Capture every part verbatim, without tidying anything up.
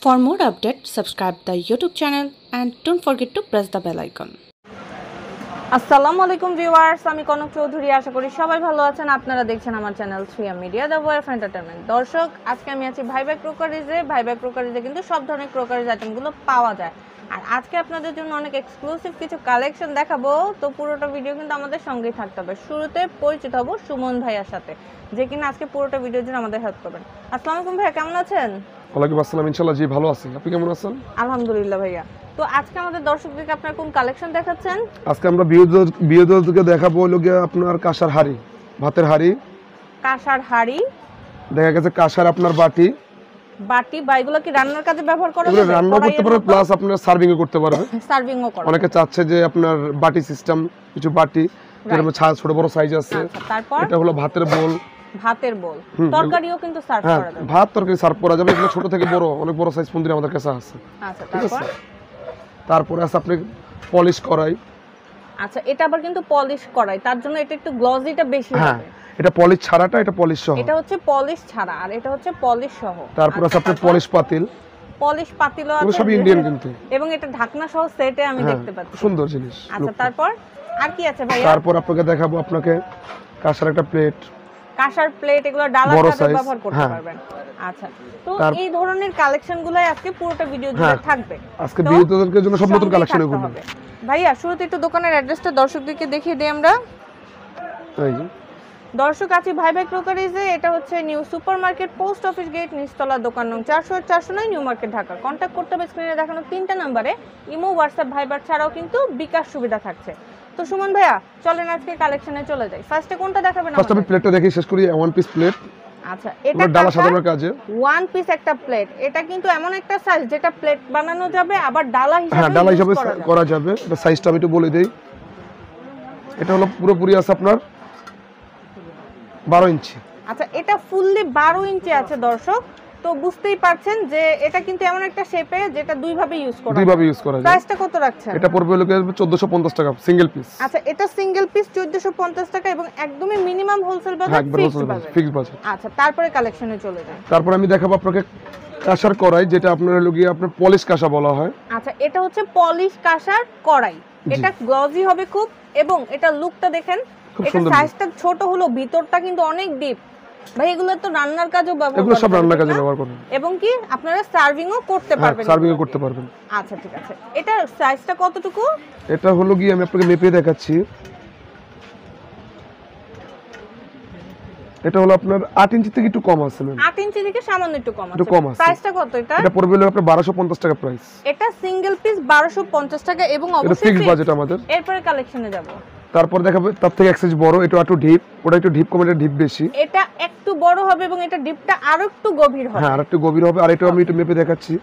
For more updates, subscribe the YouTube channel and don't forget to press the bell icon. আসসালামু আলাইকুম viewers, আমি কনক চৌধুরী। আশা করি সবাই ভালো আছেন। আপনারা দেখছেন আমার channel three M media the voice of entertainment. দর্শক, আজকে আমি আছি ভাই ভাই ক্রোকারিজে। ভাই ভাই ক্রোকারিজে কিন্তু সব ধরনের ক্রোকারিজ আইটেমগুলো পাওয়া যায়। আর আজকে আপনাদের জন্য অনেক এক্সক্লুসিভ কিছু কালেকশন দেখাবো, তো পুরোটা ভিডিও কিন্তু আমাদের সঙ্গেই থাকতে হবে। শুরুতে পরিচিত হব সুমন ভাইয়ার সাথে, যে কিনা আজকে পুরোটা ভিডিওর জন্য আমাদের হেল্প করবেন। আসসালামু আলাইকুম ভাইয়া, কেমন আছেন? ওয়ালাইকুম আসসালাম, ইনশাআল্লাহ জি ভালো আছি। আপনি কেমন আছেন? আলহামদুলিল্লাহ ভাইয়া। তো আজকে আমাদের দর্শকদেরকে আপনারা কোন কালেকশন দেখাচ্ছেন? আজকে আমরা বিয়েদরকে দেখাবো হলো গিয়ে আপনার কাঁসার হাড়ি, ভাতের হাড়ি, কাঁসার হাড়ি, দেখা গেছে কাঁসার আপনার বাটি বাটি বা এগুলো কি রান্নার কাজে ব্যবহার করা যাবে? এগুলো রান্না করতে পারবে, প্লাস আপনার সার্ভিং ও করতে পারবে। সার্ভিং ও করা। অনেকে চাচ্ছে যে আপনার বাটি সিস্টেম, কিছু বাটি যেরকম ছোট বড় সাইজ আছে। তারপর এটা হলো ভাতের বোল, ভাতের বোল, তরকারিও কিন্তু সার্ভ করা যাবে। ভাত তরকারি সার্ভ করা যাবে। এগুলো ছোট থেকে বড় অনেক বড় সাইজ পর্যন্ত আমাদের কাছে আছে। আচ্ছা, তারপর তারপরে আছে আপনি পলিশ করাই। আচ্ছা, এটা আবার কিন্তু পলিশ করাই, তার জন্য এটা একটু গ্লজিটা বেশি হবে। এটা পলিশ ছাড়াটা, এটা পলিশ সহ। এটা হচ্ছে পলিশ ছাড়া আর এটা হচ্ছে পলিশ সহ। তারপর আছে আপনি পলিশ পাতিল, পলিশ পাতিলও আছে, সব ইন্ডিয়ান কিন্তু, এবং এটা ঢাকনা সহ সেটে আমি দেখতে পাচ্ছি। সুন্দর জিনিস। আচ্ছা, তারপর আর কি আছে ভাইয়া? তারপর আপনাকে দেখাবো আপনাকে কাঁসার একটা প্লেট, কাঁসার প্লেট, এগুলো ডালার কাজে ব্যবহার করতে পারবেন। আচ্ছা, তো এই ধরনের কালেকশনগুলাই আজকে পুরোটা ভিডিও জুড়ে থাকবে। আজকে বিয়েদের জন্য সব নতুন কালেকশন এগুলো। ভাইয়া, শুরুতে একটু দোকানের অ্যাড্রেসটা দর্শকদেরকে দেখিয়ে দেই আমরা। এই যে দর্শক, আছি ভাই ভাই ক্রোকারিজে। এটা হচ্ছে new supermarket, post office gate, নিচতলা, দোকান নং চারশো চারশো নয়, নিউ মার্কেট, ঢাকা। কন্ট্যাক্ট করতে হবে স্ক্রিনে দেখানো তিনটা নম্বরে। ইমো, হোয়াটসঅ্যাপ, ভাইবার ছাড়াও কিন্তু বিকাশ সুবিধা থাকছে। তো সুমন ভাইয়া, চলেন আজকে কালেকশনে চলে যাই। ফার্স্টে কোনটা দেখাবেন? ফার্স্ট আমি প্লেটটা দেখি শেষ করি। One piece plate. আচ্ছা, এটা ডালা সাজানোর কাজে ওয়ান পিস একটা প্লেট। এটা কিন্তু এমন একটা সাইজ যেটা প্লেট বানানো যাবে, আবার ডালা হিসেবে হ্যাঁ ডালা হিসেবে করা যাবে। এটা সাইজটা আমি একটু বলে দেই। এটা হলো পুরোপুরি আছে আপনার বারো ইঞ্চি। আচ্ছা, এটা ফুললি বারো ইঞ্চি আছে দর্শক। তো বুঝতেই পারছেন যে এটা কিন্তু এমন একটা শেপে যেটা দুই ভাবে ইউজ করা যায়। দুই ভাবে ইউজ করা যায়। প্রাইসটা কত রাখছেন? এটা পড়বে হলো চৌদ্দশো পঞ্চাশ টাকা সিঙ্গেল পিস। আচ্ছা, এটা সিঙ্গেল পিস চৌদ্দশো পঞ্চাশ টাকা এবং একদমই মিনিমাম হোলসেল বাজার, ফিক্সড বাজার। ফিক্সড বাজার। আচ্ছা, তারপরে কালেকশনে চলে যান। তারপর আমি দেখাবো আপনাকে কাঁসার কড়াই, যেটা আপনার হলো গিয়ে আপনার পলিশ কাঁসা বলা হয়। আচ্ছা, এটা হচ্ছে পলিশ কাঁসার কড়াই। এটা গ্লজি হবে খুব, এবং এটা লুকটা দেখেন। এটা সাইজটা ছোট হলো, ভিতরটা কিন্তু অনেক ডিপ। ভাই, এগুলো তো রান্নার কাজেও ব্যবহার এগুলো সব রান্নার কাজে ব্যবহার করবেন, এবং কি আপনারা সার্ভিংও করতে পারবেন। সার্ভিংও করতে পারবেন। আচ্ছা, ঠিক আছে। এটা সাইজটা কতটুকু? এটা হলো গিয়ে আমি আপনাকে মেপে দেখাচ্ছি। এটা হলো আপনার আট ইঞ্চি থেকে একটু কম আছে। ম্যাম আট ইঞ্চি থেকে সামান্য একটু কম আছে। একটু কম আছে। প্রাইসটা কত এটা? এটা পড়বে হলো আপনার বারোশো পঞ্চাশ টাকা প্রাইস। এটা সিঙ্গেল পিস বারোশো পঞ্চাশ টাকা, এবং অবশ্যই ফিক্সড বাজেট আমাদের। এরপর কালেকশনে যাব। তারপর দেখাবো তার থেকে এক সাইজ বড়। এটা একটু ডিপ, ওটা একটু ডিপ কম, এটা ডিপ বেশি। এটা একটু বড় হবে এবং এটা ডিপটা আরো একটু গভীর হবে। হ্যাঁ, আরেকটু গভীর হবে। আর এটা আমি একটু মেপে দেখাচ্ছি।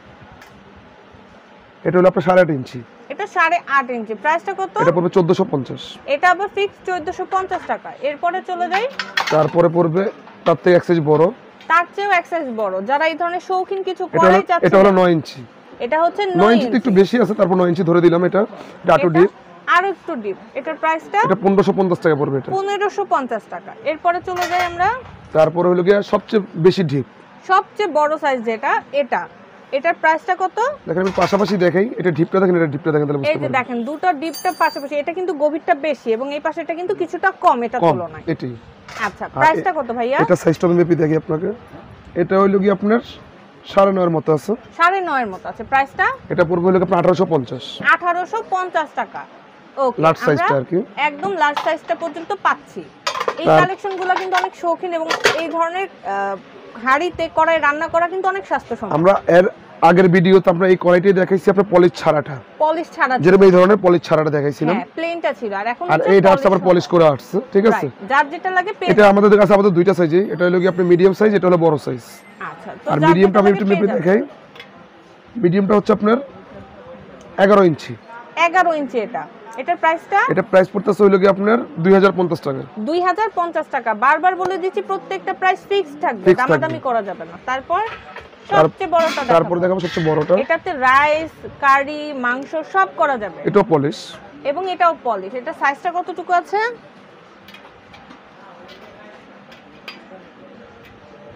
এটা হলো আপনার সাড়ে আট ইঞ্চি। এটা সাড়ে আট ইঞ্চি। প্রাইসটা কত? এটা পড়বে চৌদ্দশো পঞ্চাশ। এটা আবার ফিক্সড চৌদ্দশো পঞ্চাশ টাকা। এরপরে চলে যাই। তারপরে পড়বে তার থেকে এক সাইজ বড়, তার চেয়েও এক সাইজ বড়। যারা এই ধরনের শৌখিন কিছু করাই চাচ্ছে, এটা হলো নয় ইঞ্চি। এটা হচ্ছে নয় ইঞ্চি, একটু বেশি আছে। তারপর নয় ইঞ্চি ধরে দিলাম। এটা একটু ডিপ, আরো একটু ডিপ। এটার প্রাইসটা এটা পনেরোশো পঞ্চাশ টাকা পড়বে। এটা পনেরোশো পঞ্চাশ টাকা। এরপরে চলে যাই আমরা। তারপরে হলো গিয়ে সবচেয়ে বেশি ডিপ, সবচেয়ে বড় সাইজ যেটা, এটা এটার প্রাইসটা কত? দেখেন আমি পাশাপাশি দেখাই। এটা ডিপটা দেখেন, এটা ডিপটা দেখেন, তাহলে বুঝতে পারবেন। এই যে দেখেন, দুটো ডিপটা পাশাপাশি। এটা কিন্তু গভীরটা বেশি এবং এই পাশেটা কিন্তু কিছুটা কম এটা তুলনায়। এটাই। আচ্ছা, প্রাইসটা কত ভাইয়া? এটা সাইজটা আমি মেপে দেখি আপনাকে। এটা হলো কি আপনার সাড়ে নয়ের মতো আছে। সাড়ে নয়ের মতো আছে। প্রাইসটা? এটা পড়বে হলো আপনার আঠারোশো পঞ্চাশ। আঠারোশো পঞ্চাশ টাকা। ওকে, লার্জ সাইজটা আর কি, একদম লার্জ সাইজটা পর্যন্ত পাচ্ছি। এই কালেকশনগুলো কিন্তু অনেক শৌখিন, এবং এই ধরনের হাড়িতে কড়াই রান্না করা কিন্তু অনেক স্বাস্থ্যসম্মত। আমরা এর আগের ভিডিওতে আমরা এই কড়াইটি দেখাইছি আপনার পলিশ ছাড়াটা। পলিশ ছাড়া, যেরকম এই ধরনের পলিশ ছাড়াটা দেখাইছিলাম। হ্যাঁ, প্লেনটা ছিল। আর এখন আর এইটা হচ্ছে আবার পলিশ করে আসছে। ঠিক আছে, যার যেটা লাগে পেয়ে। এটা আমাদের কাছে আমাদের দুইটা সাইজই। এটা হলো কি আপনি মিডিয়াম সাইজ, এটা হলো বড় সাইজ। আচ্ছা, আর মিডিয়ামটা আমি একটু মেপে দেখাই। মিডিয়ামটা হচ্ছে আপনার এগারো ইঞ্চি। এগারো ইঞ্চি। এটা এটার প্রাইসটা? এটা প্রাইস পড়তেছে হলো কি আপনার দুই হাজার পঞ্চাশ টাকা। দুই হাজার পঞ্চাশ টাকা। বারবার বলে দিচ্ছি, প্রত্যেকটা প্রাইস ফিক্সড থাকবে, দামাদামি করা যাবে না। তারপর সবচেয়ে বড়টা দেখাবো। তারপর দেখাবো সবচেয়ে বড়টা। এটাতে রাইস, কারি, মাংস সব করা যাবে। এটাও পলিশ, এবং এটাও পলিশ। এটা সাইজটা কতটুকু আছে?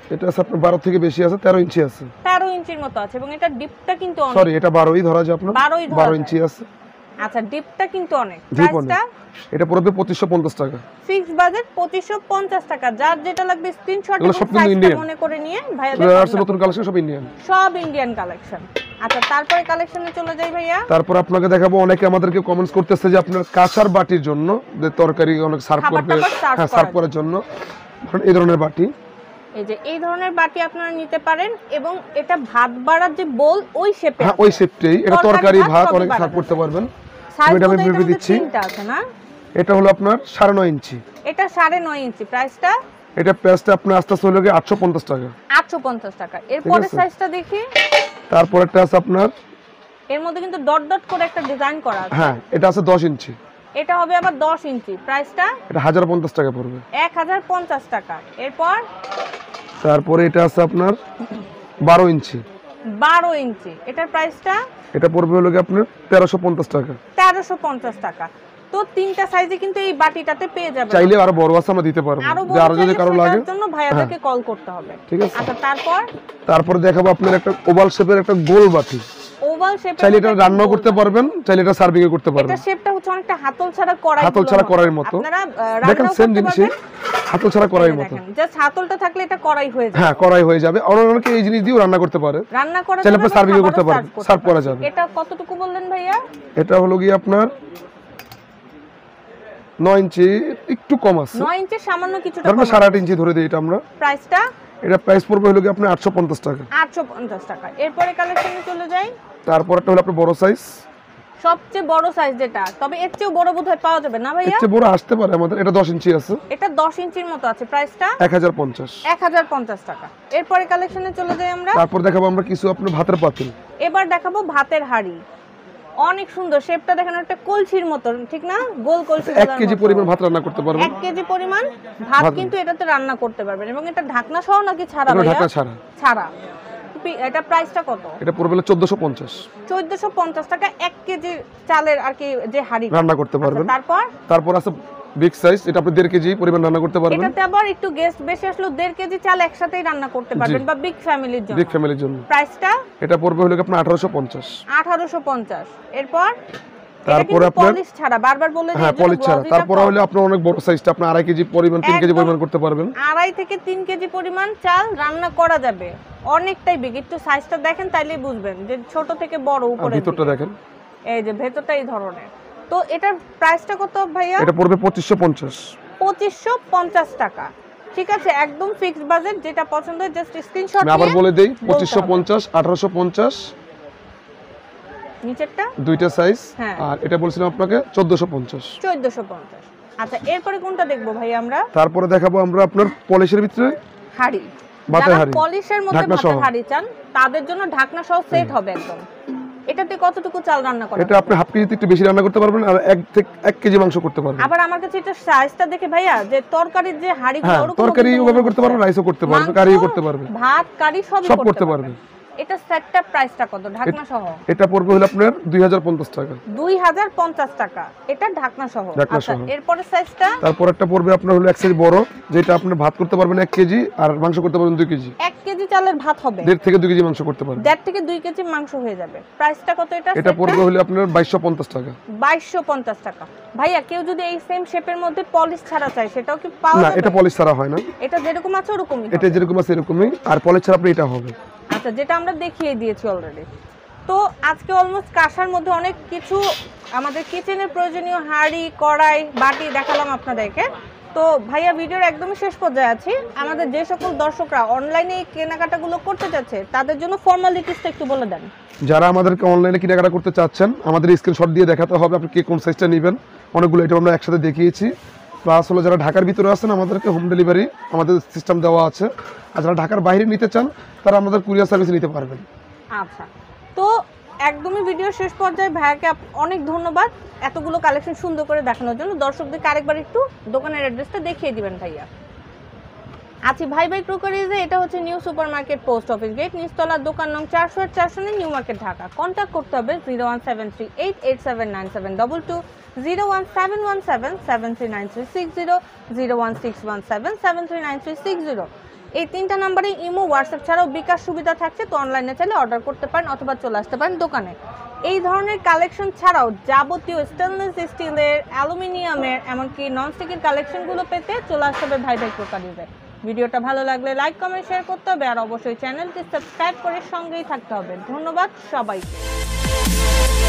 এটা আছে আপনার বারো থেকে বেশি আছে, তেরো ইঞ্চি আছে। তেরো ইঞ্চির মতো আছে এবং এটা ডিপটা কিন্তু অনেক। সরি এটা বারোই ধরা যায় আপনার, বারোই ধরা বারো যায়। ইঞ্চি আছে। আচ্ছা ডিপটা কিন্তু অনেক। ডিপ অনেক। প্রাইসটা এটা পড়বে পঁচিশশো পঞ্চাশ টাকা। ফিক্স বাজেট পঁচিশশো পঞ্চাশ টাকা। যার যেটা লাগবে স্ক্রিনশট এগুলো সব কিন্তু ইন্ডিয়ান মনে করে নিয়ে ভাইয়া দেখেন, নতুন কালেকশন সব ইন্ডিয়ান, সব ইন্ডিয়ান কালেকশন। আচ্ছা তারপরে কালেকশনে চলে যাই ভাইয়া। তারপর আপনাকে দেখাবো, অনেকে আমাদেরকে কমেন্টস করতেছে যে আপনার কাঁসার বাটির জন্য, যে তরকারি অনেক সার্ভ করবে, হ্যাঁ সার্ভ করার জন্য এই ধরনের বাটি। এই যে এই ধরনের বাটি আপনারা নিতে পারেন এবং এটা ভাত বাড়ার যে বোল ওই শেপে, হ্যাঁ ওই শেপটাই, এটা তরকারি ভাত অনেক সার্ভ করতে পারবেন। এটা আমি ভেবে দিচ্ছি তিনটা আছে না, এটা হলো আপনার সাড়ে নয় ইঞ্চি। এটা সাড়ে নয় ইঞ্চি। প্রাইসটা এটা প্রাইসটা আপনার আস্তে আস্তে হলো গিয়ে আটশো পঞ্চাশ টাকা। আটশো পঞ্চাশ টাকা। এরপরে সাইজটা দেখি। তারপরেরটা আছে আপনার, এর মধ্যে কিন্তু ডট ডট করে একটা ডিজাইন করা আছে। হ্যাঁ এটা আছে দশ ইঞ্চি। এটা হবে আবার দশ ইঞ্চি। প্রাইসটা এটা এক হাজার পঞ্চাশ টাকা পড়বে। এক হাজার পঞ্চাশ টাকা। এরপর তারপরে এটা আছে আপনার বারো ইঞ্চি। বারো ইঞ্চি। এটার প্রাইসটা এটা পড়বে হলো গিয়ে আপনার তেরোশো পঞ্চাশ টাকা। তেরোশো পঞ্চাশ টাকা। তো তিনটা সাইজে কিন্তু এই বাটিটাতে পেয়ে যাবেন। চাইলে আরো বড় আছে আমরা দিতে পারবো, যে আরো যদি কারো লাগে তার জন্য ভাইয়াদেরকে কল করতে হবে। ঠিক আছে। আচ্ছা তারপর তারপর দেখাবো আপনার একটা ওভাল শেপের একটা গোল বাটি। ওভাল শেপের চাইলে এটা রান্না করতে পারবেন, চাইলে এটা সার্ভিং এ করতে পারবেন। এটা শেপটা হচ্ছে অনেকটা হাতল ছাড়া কড়াই, হাতল ছাড়া কড়াইয়ের মতো। আপনারা দেখেন সেম জিনিসই, হাতল ছাড়া কড়াইয়ের মতো। জাস্ট হাতলটা থাকলে এটা কড়াই হয়ে যাবে। হ্যাঁ কড়াই হয়ে যাবে। আর অনেকে এই জিনিস দিয়েও রান্না করতে পারে, রান্না করা চাইলে আপনি সার্ভিং করতে পারবেন, সার্ভ করা যাবে। এটা কতটুকু বললেন ভাইয়া? এটা হলো গিয়ে আপনার নয় ইঞ্চি, একটু কম আছে। নয় ইঞ্চি সামান্য কিছুটা কম, সাড়ে আট ইঞ্চি ধরে দিই এটা আমরা। প্রাইসটা এটা প্রাইস পড়বে হলো গিয়ে আপনার আটশো পঞ্চাশ টাকা। আটশো পঞ্চাশ টাকা। এরপরে কালেকশনে চলে যাই। তারপর একটা হলো আপনার বড় সাইজ, সবচেয়ে বড় সাইজ যেটা, তবে এর চেয়েও বড় বোধহয় পাওয়া যাবে না ভাইয়া? এর চেয়ে বড় আসতে পারে আমাদের। এটা দশ ইঞ্চি আছে। এটা দশ ইঞ্চির মতো আছে। প্রাইসটা এক হাজার পঞ্চাশ। এক হাজার পঞ্চাশ টাকা। এরপরে কালেকশনে চলে যাই আমরা। তারপর দেখাবো আমরা কিছু আপনার ভাতের পাতিল। এবার দেখাবো ভাতের হাঁড়ি। অনেক সুন্দর শেপটা, দেখেন একটা কলসির মতো, ঠিক না? গোল কলসি। এক কেজি পরিমাণ ভাত রান্না করতে পারবেন। এক কেজি পরিমাণ ভাত কিন্তু এটাতে রান্না করতে পারবেন। এবং এটা ঢাকনা সহ নাকি ছাড়া ভাইয়া? ঢাকনা ছাড়া। ছাড়া। এটা প্রাইসটা কত? এটা পড়বে চোদ্দশো পঞ্চাশ। চোদ্দশো পঞ্চাশ টাকা এক কেজি চালের আর কি যে হাঁড়ি রান্না করতে পারবেন। তারপর তারপর আছে বিগ সাইজ, এটা আপনি দেড় কেজি পরিমাণ রান্না করতে পারবেন। এটাতে আবার একটু গেস্ট বেশি আসলে দেড় কেজি চাল একসাথেই রান্না করতে পারবেন, বা বিগ ফ্যামিলির জন্য। বিগ ফ্যামিলির জন্য। প্রাইসটা এটা পড়বে হলো আপনার আঠারোশো পঞ্চাশ। আঠারোশো পঞ্চাশ। এরপর তারপরে আপনার পলিশ ছাড়া, বারবার বলে দিই, হ্যাঁ পলিশ ছাড়া। তারপর হলো আপনার অনেক বড় সাইজটা, আপনি আড়াই কেজি পরিমাণ, তিন কেজি পরিমাণ করতে পারবেন। আড়াই থেকে তিন কেজি পরিমাণ চাল রান্না করা যাবে। অনেকটাই বিগ। একটু সাইজটা দেখেন তাইলেই বুঝবেন যে ছোট থেকে বড়। উপরে ভিতরটা দেখেন, এই যে ভেতরটা এই ধরনের। তো এটার প্রাইসটা কত ভাইয়া? এটা পড়বে পঁচিশশো পঞ্চাশ। পঁচিশশো পঞ্চাশ টাকা। ঠিক আছে, একদম ফিক্সড বাজেট। যেটা পছন্দ হয় জাস্ট স্ক্রিনশট আমি আবার বলে দেই, পঁচিশশো পঞ্চাশ, আঠারোশো পঞ্চাশ নিচেরটা দুইটা সাইজ। হ্যাঁ। আর এটা বলছিলাম আপনাকে চোদ্দশো পঞ্চাশ। চোদ্দশো পঞ্চাশ। আচ্ছা এরপরে কোনটা দেখবো ভাই আমরা? তারপরে দেখাবো আমরা আপনার পলিশের ভিতরে হাড়ি। ভাতের যারা হাড়ি, পলিশের মধ্যে ভাতের হাড়ি চান তাদের জন্য ঢাকনা সহ সেট হবে একদম। এটাতে কতটুকু চাল রান্না করা? এটা আপনি হাফ কেজিতে একটু বেশি রান্না করতে পারবেন, আর এক থেকে এক কেজি মাংস করতে পারবেন। আবার আমার কাছে এটা সাইজটা দেখে ভাইয়া, যে তরকারির যে হাড়িগুলো, হ্যাঁ ওরকম তরকারিও ব্যবহার করতে পারবেন, রাইসও করতে পারবেন, কারিও করতে পারবেন, ভাত কারি সবই সব করতে পারবেন। এটা সেটটা প্রাইসটা কত ঢাকনা সহ? এটা পড়বে হলো আপনার দুই হাজার পঞ্চাশ টাকা। দুই হাজার পঞ্চাশ টাকা এটা ঢাকনা সহ। ঢাকনা আচ্ছা সহ। এরপরে সাইজটা? তারপর একটা পড়বে আপনার হলো এক সাইজ বড়, যেটা আপনি ভাত করতে পারবেন এক কেজি, আর মাংস করতে পারবেন দুই কেজি। এক কেজি চালের ভাত হবে, দেড় থেকে দুই কেজি মাংস করতে পারবেন। দেড় থেকে দুই কেজি মাংস হয়ে যাবে। প্রাইসটা কত এটা? এটা পড়বে হলো আপনার বাইশশো পঞ্চাশ টাকা। বাইশশো পঞ্চাশ টাকা। ভাইয়া কেউ যদি এই সেম শেপের মধ্যে পলিশ ছাড়া চায় সেটাও কি পাওয়া না, যাবে? এটা পলিশ ছাড়া হয় না। এটা যেরকম আছে ওরকমই এটা হবে? যেরকম আছে এরকমই, আর পলিশ ছাড়া আপনি এটা হবে। আচ্ছা যেটা আমরা দেখিয়ে দিয়েছি অলরেডি। তো আজকে অলমোস্ট কাঁসার মধ্যে অনেক কিছু আমাদের কিচেনের প্রয়োজনীয় হাঁড়ি কড়াই বাটি দেখালাম আপনাদেরকে। তো ভাইয়া ভিডিওর একদমই শেষ পর্যায়ে আছি। আমাদের যে সকল দর্শকরা অনলাইনে কেনাকাটাগুলো করতে চাচ্ছে তাদের জন্য ফর্মালিটিসটা একটু বলে দেন। যারা আমাদেরকে অনলাইনে কেনাকাটা করতে চাচ্ছেন, আমাদের স্ক্রিনশট দিয়ে দেখাতে হবে আপনি কে কোন সাইজটা নেবেন। অনেকগুলো এটা আমরা একসাথে দেখিয়েছি। প্লাস হলো যারা ঢাকার ভিতরে আছেন আমাদেরকে হোম ডেলিভারি আমাদের সিস্টেম দেওয়া আছে, আর যারা ঢাকার বাইরে নিতে চান তারা আমাদের কুরিয়ার সার্ভিস নিতে পারবেন। আচ্ছা, তো একদমই ভিডিও শেষ পর্যায়ে ভাইয়াকে অনেক ধন্যবাদ এতগুলো কালেকশন সুন্দর করে দেখানোর জন্য। দর্শকদেরকে আরেকবার একটু দোকানের অ্যাড্রেসটা দেখিয়ে দিবেন ভাইয়া। আছি ভাই ভাই ক্রোকারিজে। এটা হচ্ছে new super market post office gate, নিচতলার দোকান নং চারশো আট চারশো নিউ মার্কেট ঢাকা। কন্ট্যাক্ট করতে হবে zero one seven three eight eight seven nine seven double two, zero one seven one seven seven three nine three six zero, zero one six one seven seven three nine three six zero. এই তিনটা নাম্বারে imo, WhatsApp ছাড়াও বিকাশ সুবিধা থাকছে, তো অনলাইনে চাইলে order করতে পারেন অথবা চলে আসতে পারেন দোকানে। এই ধরনের কালেকশন ছাড়াও যাবতীয় স্টেনলেস স্টিলের, অ্যালুমিনিয়ামের, এমনকি ননস্টিকের কালেকশনগুলো পেতে চলে আসতে হবে ভাই ভাই ক্রোকারিজে। ভিডিওটা ভালো লাগলে লাইক, কমেন্ট, শেয়ার করতে হবে আর অবশ্যই চ্যানেলটি সাবস্ক্রাইব করে সঙ্গেই থাকতে হবে। ধন্যবাদ সবাইকে।